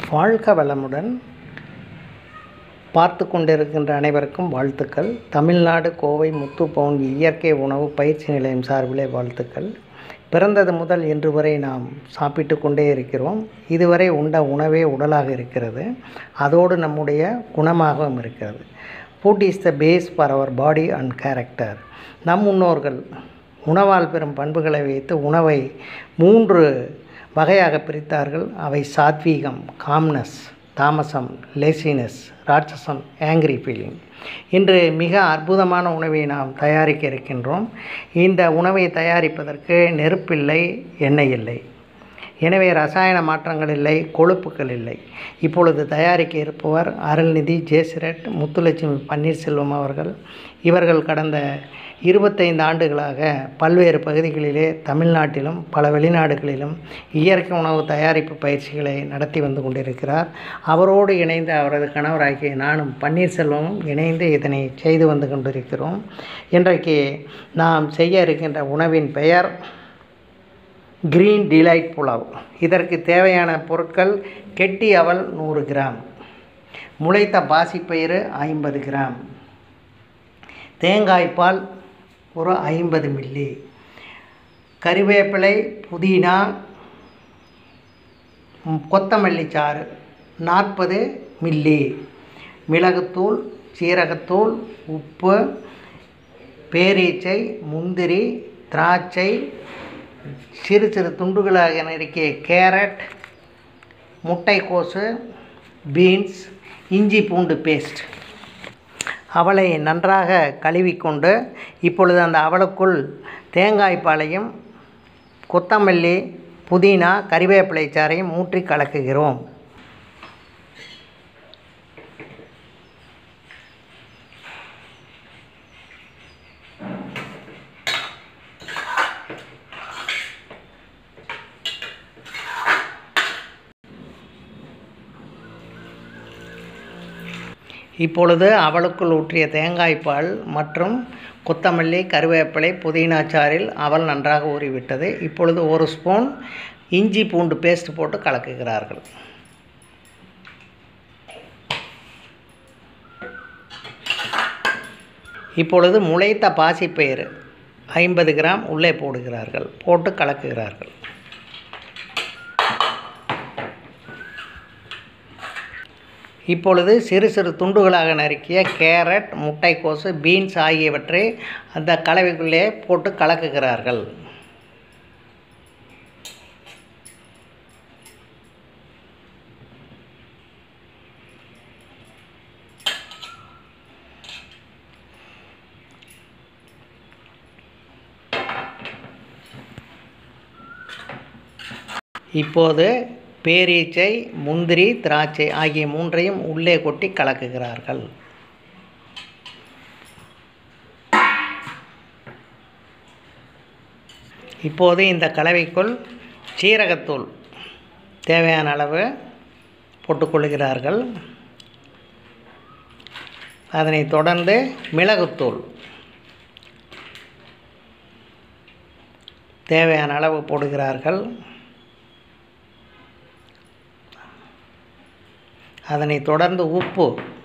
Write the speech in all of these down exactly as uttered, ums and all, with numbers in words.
வாழ்க வளமுடன். பார்த்து கொண்டிருக்கின்ற அனைவருக்கும் வாழ்த்துக்கள். தமிழ்நாடு கோவை முத்து பவுன் இயற்கை உணவு பயிற்சி நிலையம் சார்பிலே வாழ்த்துக்கள். பிறந்தது முதல் இன்று வரை நாம் சாப்பிட்டு கொண்டே இருக்கிறோம். இதுவரை உண்ட உணவே உடலாக இருக்கிறது, அதோடு நம்முடைய குணமாகவும் இருக்கிறது. Food is the base for our body and character. நம் முன்னோர்கள் உணவால் பெறும் பண்புகளை வைத்து உணவை மூன்று வகையாக பிரித்தார்கள். அவை சாத்வீகம், காம்னஸ், தாமசம், லேசினஸ், ராட்சசம், ஆங்கிரி ஃபீலிங். இன்று மிக அற்புதமான உணவை நாம் தயாரிக்க இருக்கின்றோம். இந்த உணவை தயாரிப்பதற்கு நெருப்பில்லை, எண்ணெய் இல்லை, எனவே ரசாயன மாற்றங்கள் இல்லை, கொழுப்புகள் இல்லை. இப்பொழுது தயாரிக்க இருப்பவர் அருள்நிதி ஜேசிரட் முத்துலட்சுமி பன்னீர்செல்வம் அவர்கள். இவர்கள் கடந்த இருபத்தைந்து ஆண்டுகளாக பல்வேறு பகுதிகளிலே தமிழ்நாட்டிலும் பல வெளிநாடுகளிலும் இயற்கை உணவு தயாரிப்பு பயிற்சிகளை நடத்தி வந்து கொண்டிருக்கிறார். அவரோடு இணைந்து அவரது கணவராகிய நானும் பன்னீர்செல்வமும் இணைந்து இதனை செய்து வந்து கொண்டிருக்கிறோம். இன்றைக்கு நாம் செய்ய இருக்கின்ற உணவின் பெயர் கிரீன் டிலைட் புலாவ். இதற்கு தேவையான பொருட்கள்: கெட்டி அவல் நூறு கிராம், முளைத்த பாசிப்பயிறு ஐம்பது கிராம், தேங்காய்பால் ஒரு ஐம்பது மில்லி, கறிவேப்பிலை, புதினா, கொத்தமல்லி சாறு நாற்பது மில்லி, மிளகுத்தூள், சீரகத்தூள், உப்பு, பேரீச்சை, முந்திரி, திராட்சை, சிறு சிறு துண்டுகளாக நறுக்கிய கேரட், முட்டைக்கோசு, பீன்ஸ், இஞ்சி பூண்டு பேஸ்ட். அவளை நன்றாக கழுவிக்கொண்டு இப்பொழுது அந்த அவளுக்குள் தேங்காய்பாலையும் கொத்தமல்லி, புதினா, கறிவேப்பிலை சாறையும் ஊற்றி கலக்குகிறோம். இப்பொழுது அவளுக்குள் ஊற்றிய தேங்காய்பால் மற்றும் கொத்தமல்லி, கருவேப்பிலை, புதினா சாறில் அவல் நன்றாக ஊறிவிட்டது. இப்பொழுது ஒரு ஸ்பூன் இஞ்சி பூண்டு பேஸ்ட் போட்டு கலக்குகிறார்கள். இப்பொழுது முளைத்த பாசிப்பயிறு ஐம்பது கிராம் உள்ளே போடுகிறார்கள், போட்டு கலக்குகிறார்கள். இப்பொழுது சிறு சிறு துண்டுகளாக நறுக்கிய கேரட், முட்டைக்கோசு, பீன்ஸ் ஆகியவற்றை அந்த கலவைக்குள்ளே போட்டு கலக்குகிறார்கள். இப்போது பேரீச்சை, முந்திரி, திராட்சை ஆகிய மூன்றையும் உள்ளே கொட்டி கலக்குகிறார்கள். இப்போது இந்த கலவைக்குள் சீரகத்தூள் தேவையான அளவு போட்டுக்கொள்கிறார்கள். அதனைத் தொடர்ந்து மிளகுத்தூள் தேவையான அளவு போடுகிறார்கள். அதனைத் தொடர்ந்து உப்பு,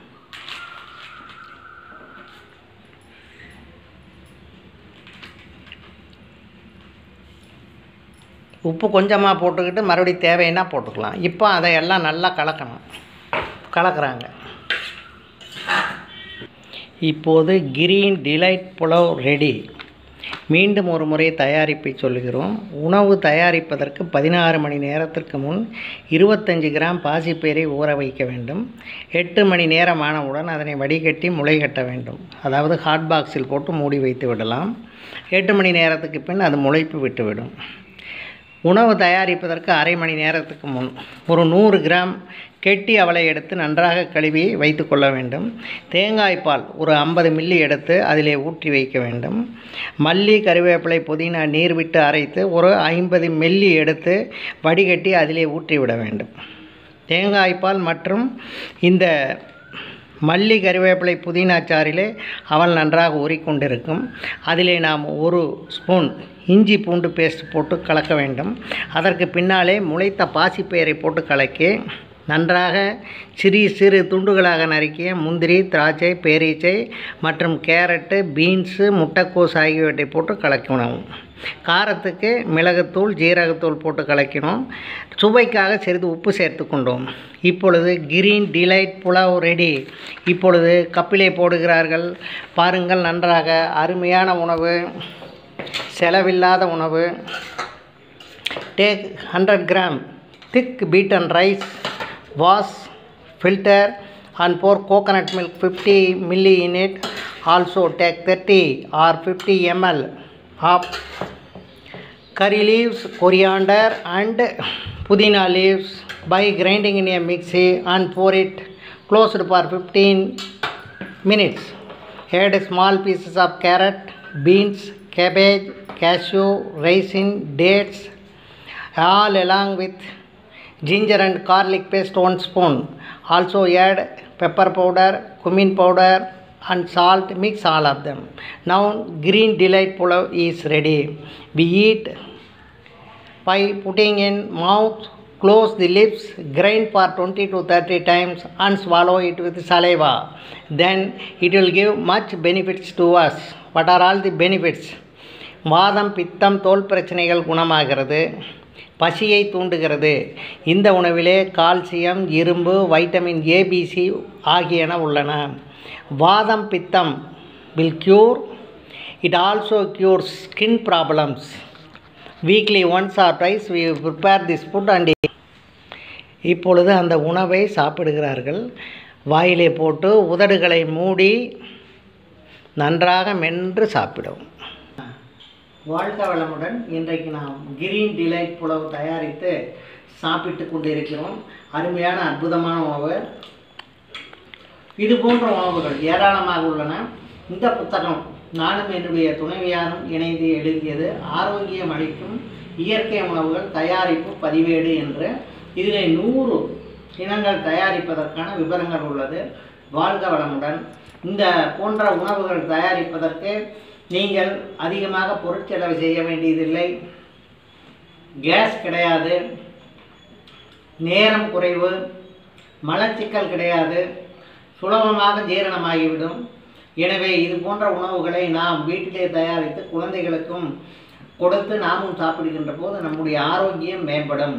உப்பு கொஞ்சமாக போட்டுக்கிட்டு மறுபடியும் தேவைன்னா போட்டுக்கலாம். இப்போ அதையெல்லாம் நல்லா கலக்கணும். கலக்கிறாங்க. இப்போது கிரீன் டிலைட் புலாவ் ரெடி. மீண்டும் ஒரு முறை தயாரிப்பை சொல்கிறோம். உணவு தயாரிப்பதற்கு பதினாறு மணி நேரத்திற்கு முன் இருபத்தஞ்சி கிராம் பாசிப்பயிரை ஊற வைக்க வேண்டும். எட்டு மணி நேரம் ஆனவுடன் அதனை வடிகட்டி முளை கட்ட வேண்டும். அதாவது ஹாட் பாக்ஸில் போட்டு மூடி வைத்து விடலாம். எட்டு மணி நேரத்துக்கு பின் அது முளைப்பு விட்டுவிடும். உணவு தயாரிப்பதற்கு அரை மணி நேரத்துக்கு முன் ஒரு நூறு கிராம் கெட்டி அவலை எடுத்து நன்றாக கழுவி வைத்து கொள்ள வேண்டும். தேங்காய்பால் ஒரு ஐம்பது மில்லி எடுத்து அதிலே ஊற்றி வைக்க வேண்டும். மல்லி, கறிவேப்பிலை, புதினா நீர் விட்டு அரைத்து ஒரு ஐம்பது மில்லி எடுத்து வடிகட்டி அதிலே ஊற்றி விட வேண்டும். தேங்காய்பால் மற்றும் இந்த மல்லி, கறிவேப்பிலை, புதினா சாறிலே அவல் நன்றாக ஊறிக்கொண்டிருக்கும். அதிலே நாம் ஒரு ஸ்பூன் இஞ்சி பூண்டு பேஸ்ட் போட்டு கலக்க வேண்டும். அதற்கு பின்னாலே முளைத்த பாசிப்பயிரை போட்டு கலக்கி நன்றாக சிறு சிறு துண்டுகளாக நறுக்கிய முந்திரி, திராட்சை, பேரீச்சை மற்றும் கேரட்டு, பீன்ஸு, முட்டைக்கோஸ் ஆகியவற்றை போட்டு கலக்கணும். காரத்துக்கு மிளகுத்தூள், ஜீரகத்தூள் போட்டு கலக்கினோம். சுவைக்காக சிறிது உப்பு சேர்த்து கொண்டோம். இப்பொழுது கிரீன் டிலைட் புலாவ் ரெடி. இப்பொழுது கப்பிலே போடுகிறார்கள். பாருங்கள், நன்றாக அருமையான உணவு, செலவில்லாத உணவு. Take hundred gram thick beaten rice, wash, filter and pour coconut milk fifty milliliters in it. Also take thirty or fifty milliliters of curry leaves, coriander and pudina leaves by grinding in a mixie and pour it closed for fifteen minutes. Add small pieces of carrot, beans, cabbage, cashew, raisin, dates, all along with ginger and garlic paste one spoon. Also add pepper powder, cumin powder and salt. Mix all of them. Now green delight pulav is ready. We eat by putting in mouth, close the lips, grind for twenty to thirty times and swallow it with saliva. Then it will give much benefits to us. What are all the benefits? வாதம், பித்தம், தோல் பிரச்சனைகள் குணமாகிறது. பசியை தூண்டுகிறது. இந்த உணவிலே calcium, இரும்பு, vitamin A, B, C ஆகியன உள்ளன. வாதம், பித்தம் will cure. It also cures skin problems. Weekly once or twice we prepare this food and eat. இப்பொழுது அந்த உணவை சாப்பிடுகிறார்கள். வாயிலே போட்டு உதடுகளை மூடி நன்றாக மென்று சாப்பிடவும். வாழ்க வளமுடன். இன்றைக்கு நாம் கிரீன் டிலைட் புலாவ் தயாரித்து சாப்பிட்டு கொண்டு இருக்கிறோம். அருமையான அற்புதமான உணவு. இது போன்ற உணவுகள் ஏராளமாக உள்ளன. இந்த புத்தகம் நானும் என்னுடைய துணைவியாரும் இணைந்து எழுதியது. ஆரோக்கியம் அளிக்கும் இயற்கை உணவுகள் தயாரிப்பு பதிவேடு என்று. இதில் நூறு இனங்கள் தயாரிப்பதற்கான விவரங்கள் உள்ளது. வாழ்க வளமுடன். இந்த போன்ற உணவுகள் தயாரிப்பதற்கு நீங்கள் அதிகமாக பொருட்செலவு செய்ய வேண்டியதில்லை. கேஸ் கிடையாது, நேரம் குறைவு, மலச்சிக்கல் கிடையாது, சுலபமாக ஜீரணமாகிவிடும். எனவே இது போன்ற உணவுகளை நாம் வீட்டிலே தயாரித்து குழந்தைகளுக்கும் கொடுத்து நாமும் சாப்பிடுகின்ற போது நம்முடைய ஆரோக்கியம் மேம்படும்.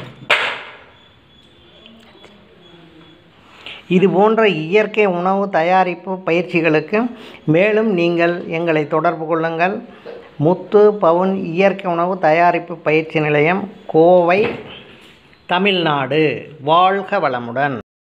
இது போன்ற இயற்கை உணவு தயாரிப்பு பயிற்சிகளுக்கு மேலும் நீங்கள் எங்களை தொடர்பு கொள்ளுங்கள். முத்து பவுன் இயற்கை உணவு தயாரிப்பு பயிற்சி நிலையம், கோவை, தமிழ்நாடு. வாழ்க வளமுடன்.